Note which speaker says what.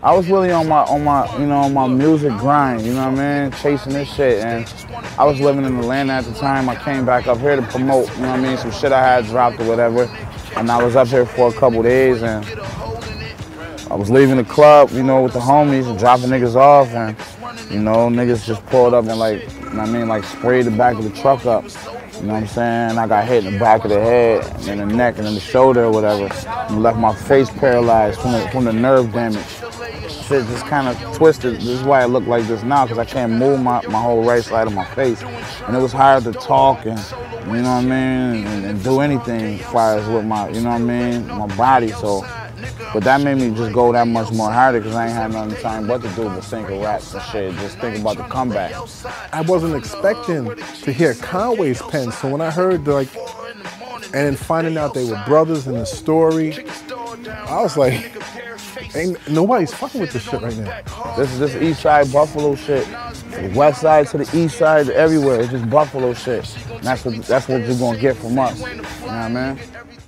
Speaker 1: I was really on my music grind, you know what I mean? Chasing this shit. And I was living in Atlanta at the time. I came back up here to promote, you know what I mean? Some shit I had dropped or whatever. And I was up here for a couple days, and I was leaving the club, you know, with the homies and dropping niggas off, and, you know, niggas just pulled up and like, you know what I mean, like sprayed the back of the truck up. You know what I'm saying? I got hit in the back of the head, and in the neck, and in the shoulder or whatever. And left my face paralyzed from the nerve damage. Shit just kind of twisted. This is why I look like this now, because I can't move my whole right side of my face. And it was hard to talk and, you know what I mean, and do anything as far as with my, you know what I mean, my body. So, but that made me just go that much more harder, because I ain't had nothing time but to do but think of raps and shit, just think about the comeback.
Speaker 2: I wasn't expecting to hear Conway's pen, so when I heard like, and then finding out they were brothers in the story, I was like, ain't nobody's fucking with this shit right now.
Speaker 1: This is just East Side Buffalo shit. The West Side to the East Side, everywhere. It's just Buffalo shit. And that's what you're gonna get from us. You know what I mean?